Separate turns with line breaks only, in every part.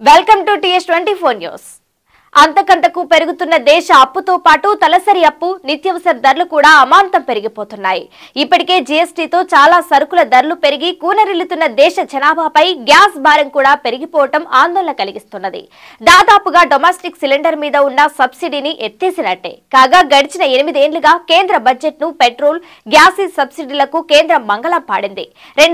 Welcome to TS24 news. అంతకంతకు పెరుగుతున్న దేశ అప్పుతో పాటు తలసరి అప్పు, నిత్యావసర ధరలు కూడా అమాంతం పెరిగిపోతున్నాయి. ఇప్పటికే జీఎస్టీతో చాలా సరుకుల ధరలు పెరిగి కూనరిల్లుతున్న దేశ జనాభాపై గ్యాస్ భారం కూడా పెరిగిపోవటం ఆందోళన కలిగిస్తున్నది. దాదాపుగా డొమెస్టిక్ సిలిండర్ మీద ఉన్న సబ్సిడీని ఎత్తేసినట్టే. కాగా గడిచిన 8 ఏళ్లుగా కేంద్ర బడ్జెట్ ను పెట్రోల్, గ్యాస్ సబ్సిడీలకు కేంద్రం మంగళం పాడింది.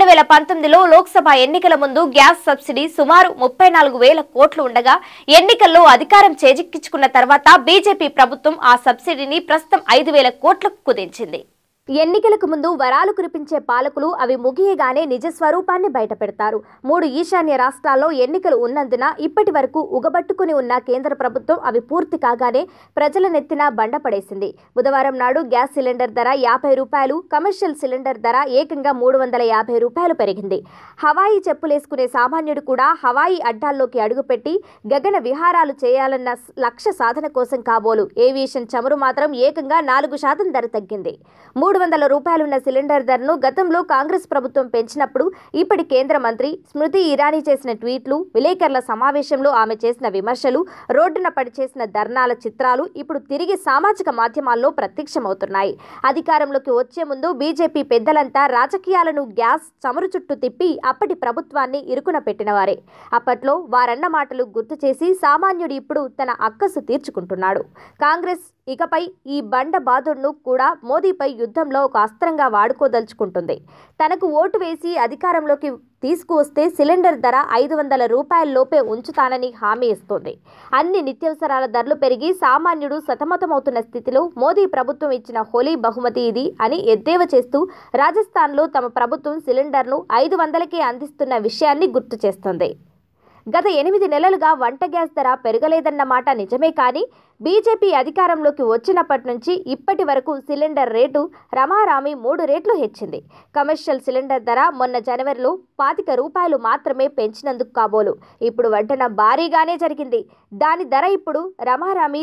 2019లో లోక్సభ ఎన్నికల ముందు గ్యాస్ సబ్సిడీ సుమారు 34,000 కోట్లు ఉండగా ఎన్నికల్లో అధికారం చేజిక్కించుకున్న తర్వాత బీజేపీ ప్రభుత్వం ఆ సబ్సిడీని ప్రస్తుతం 5,000 కోట్లకు కుదించింది. ఎన్నికలకు ముందు వరాలు కురిపించే పాలకులు అవి ముగియగానే నిజ స్వరూపాన్ని బయటపెడతారు. 3 ఈశాన్య రాష్ట్రాల్లో ఎన్నికలు ఉన్నందున ఇప్పటి వరకు ఉగబట్టుకుని ఉన్న కేంద్ర ప్రభుత్వం అవి పూర్తి కాగానే ప్రజల నెత్తిన బండపడేసింది. బుధవారం నాడు గ్యాస్ సిలిండర్ ధర 50 రూపాయలు, కమర్షియల్ సిలిండర్ ధర ఏకంగా 350 రూపాయలు పెరిగింది. హవాయి చెప్పులేసుకునే సామాన్యుడు కూడా హవాయి అడ్డాల్లోకి అడుగుపెట్టి గగన విహారాలు చేయాలన్న లక్ష్య సాధన కోసం కాబోలు ఏవియేషన్ చమురు మాత్రం ఏకంగా 4% ధర తగ్గింది. 300 రూపాయలున్న సిలిండర్ ధరను గతంలో కాంగ్రెస్ ప్రభుత్వం పెంచినప్పుడు ఇప్పటి కేంద్ర మంత్రి స్మృతి ఇరానీ చేసిన ట్వీట్లు, విలేకరుల సమావేశంలో ఆమె చేసిన విమర్శలు, రోడ్డున పడి చేసిన ధర్నాల చిత్రాలు ఇప్పుడు తిరిగి సామాజిక మాధ్యమాల్లో ప్రత్యక్షమవుతున్నాయి. అధికారంలోకి వచ్చే ముందు బీజేపీ పెద్దలంతా రాజకీయాలను గ్యాస్, చమురు చుట్టూ తిప్పి అప్పటి ప్రభుత్వాన్ని ఇరుకున పెట్టినవారే. అప్పట్లో వారన్న మాటలు గుర్తు చేసి సామాన్యుడు ఇప్పుడు తన అక్కసు తీర్చుకుంటున్నాడు. కాంగ్రెస్ ఇకపై ఈ బండ బాధుడును కూడా మోదీపై యుద్ధంలో ఒక అస్త్రంగా వాడుకోదలుచుకుంటుంది. తనకు ఓటు వేసి అధికారంలోకి తీసుకువస్తే సిలిండర్ ధర 500 రూపాయల లోపే ఉంచుతానని హామీ ఇస్తోంది. అన్ని నిత్యావసరాల ధరలు పెరిగి సామాన్యుడు సతమతమవుతున్న స్థితిలో మోదీ ప్రభుత్వం ఇచ్చిన హోలీ బహుమతి ఇది అని ఎద్దేవా చేస్తూ రాజస్థాన్లో తమ ప్రభుత్వం సిలిండర్ను 500కే అందిస్తున్న విషయాన్ని గుర్తు చేస్తోంది. గత 8 నెలలుగా వంట గ్యాస్ ధర పెరగలేదన్న మాట నిజమే, కానీ బీజేపీ అధికారంలోకి వచ్చినప్పటి నుంచి ఇప్పటి వరకు సిలిండర్ రేటు రమారామి 3 రెట్లు హెచ్చింది. కమర్షియల్ సిలిండర్ ధర మొన్న జనవరిలో 25 రూపాయలు మాత్రమే పెంచినందుకు కాబోలు ఇప్పుడు వడ్డన భారీగానే జరిగింది. దాని ధర ఇప్పుడు రమారామి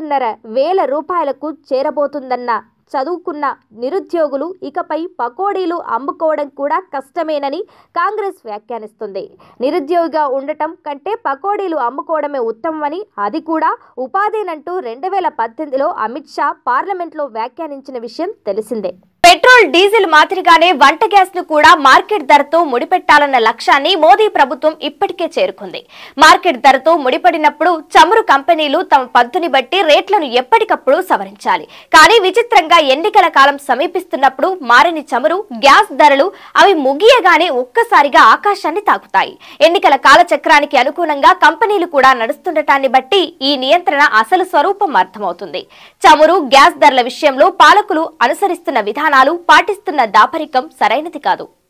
2,500 రూపాయలకు చేరబోతుందన్న చదువుకున్న నిరుద్యోగులు ఇకపై పకోడీలు అమ్ముకోవడం కూడా కష్టమేనని కాంగ్రెస్ వ్యాఖ్యానిస్తుంది. నిరుద్యోగిగా ఉండటం కంటే పకోడీలు అమ్ముకోవడమే ఉత్తమమని, అది కూడా ఉపాధినంటూ 2018లో అమిత్ షా పార్లమెంట్లో వ్యాఖ్యానించిన విషయం తెలిసిందే. పెట్రోల్, డీజిల్ మాదిరిగానే వంట గ్యాస్ ను కూడా మార్కెట్ ధరతో ముడిపెట్టాలన్న లక్ష్యాన్ని మోదీ ప్రభుత్వం ఇప్పటికే చేరుకుంది. మార్కెట్ ధరతో ముడిపడినప్పుడు చమురు కంపెనీలు తమ పద్ధతిని బట్టి రేట్లను ఎప్పటికప్పుడు సవరించాలి. కానీ విచిత్రంగా ఎన్నికల కాలం సమీపిస్తున్నప్పుడు మారిన చమురు, గ్యాస్ ధరలు అవి ముగియగానే ఒక్కసారిగా ఆకాశాన్ని తాకుతాయి. ఎన్నికల కాలచక్రానికి అనుగుణంగా కంపెనీలు కూడా నడుస్తుండటాన్ని బట్టి ఈ నియంత్రణ అసలు స్వరూపం అర్థమవుతుంది. చమురు, గ్యాస్ ధరల విషయంలో పాలకులు అనుసరిస్తున్న విధానాలు, పాటిస్తున్న దాపరికం సరైనది కాదు.